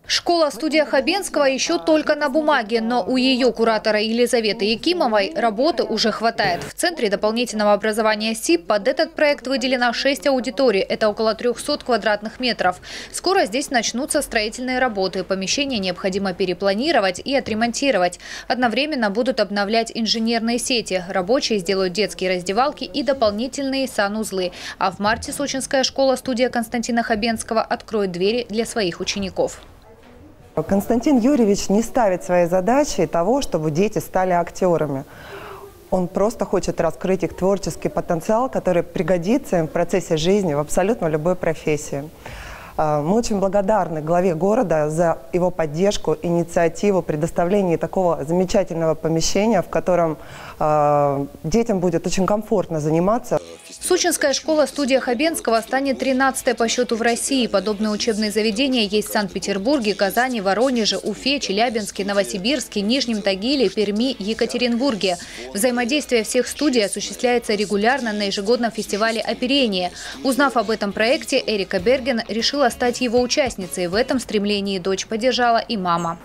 Школа-студия Хабенского еще только на бумаге, но у ее куратора Елизаветы Якимовой работы уже хватает. В Центре дополнительного образования СИП под этот проект выделено 6 аудиторий. Это около 300 квадратных метров. Скоро здесь начнутся строительные работы. Помещения необходимо перепланировать и отремонтировать. Одновременно будут обновлять инженерные сети. Рабочие сделают детские раздевалки и дополнительные санузлы. А в марте сочинская школа-студия Константина Хабенского откроет двери для своих учеников. Константин Юрьевич не ставит своей задачей того, чтобы дети стали актерами. Он просто хочет раскрыть их творческий потенциал, который пригодится им в процессе жизни в абсолютно любой профессии. Мы очень благодарны главе города за его поддержку, инициативу предоставления такого замечательного помещения, в котором детям будет очень комфортно заниматься. Сочинская школа-студия Хабенского станет 13-й по счету в России. Подобные учебные заведения есть в Санкт-Петербурге, Казани, Воронеже, Уфе, Челябинске, Новосибирске, Нижнем Тагиле, Перми, Екатеринбурге. Взаимодействие всех студий осуществляется регулярно на ежегодном фестивале оперения. Узнав об этом проекте, Эрика Берген решила стать его участницей. В этом стремлении дочь поддержала и мама.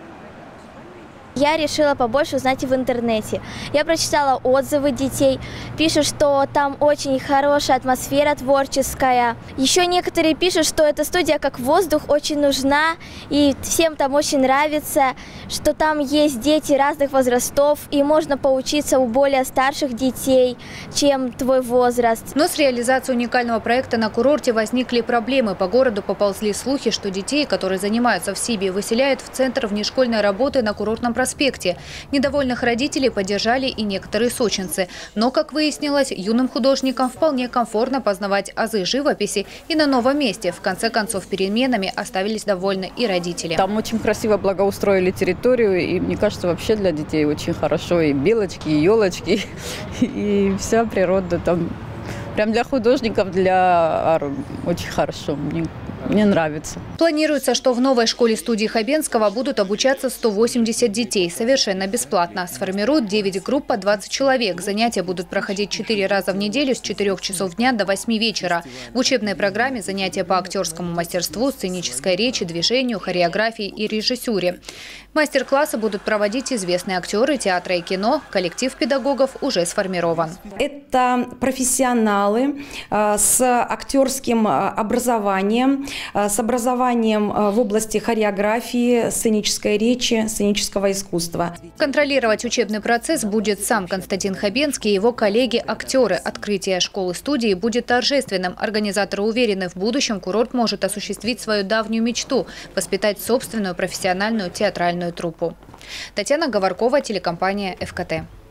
Я решила побольше узнать в интернете. Я прочитала отзывы детей, пишут, что там очень хорошая атмосфера творческая. Еще некоторые пишут, что эта студия как воздух очень нужна, и всем там очень нравится, что там есть дети разных возрастов, и можно поучиться у более старших детей, чем твой возраст. Но с реализацией уникального проекта на курорте возникли проблемы. По городу поползли слухи, что детей, которые занимаются в СИБе, выселяют в Центр внешкольной работы на Курортном проспекте. Недовольных родителей поддержали и некоторые сочинцы. Но, как выяснилось, юным художникам вполне комфортно познавать азы живописи и на новом месте. В конце концов, переменами остались довольны и родители. Там очень красиво благоустроили территорию, и мне кажется, вообще для детей очень хорошо. И белочки, и елочки, и вся природа там. Прям для художников, очень хорошо. Мне нравится. Планируется, что в новой школе-студии Хабенского будут обучаться 180 детей. Совершенно бесплатно. Сформируют 9 групп по 20 человек. Занятия будут проходить 4 раза в неделю с 4 часов дня до 8 вечера. В учебной программе занятия по актерскому мастерству, сценической речи, движению, хореографии и режиссуре. Мастер-классы будут проводить известные актеры театра и кино. Коллектив педагогов уже сформирован. Это профессионалы с актерским образованием, с образованием в области хореографии, сценической речи, сценического искусства. Контролировать учебный процесс будет сам Константин Хабенский и его коллеги-актеры. Открытие школы-студии будет торжественным. Организаторы уверены, в будущем курорт может осуществить свою давнюю мечту – воспитать собственную профессиональную театральную труппу. Татьяна Говоркова, телекомпания ФКТ.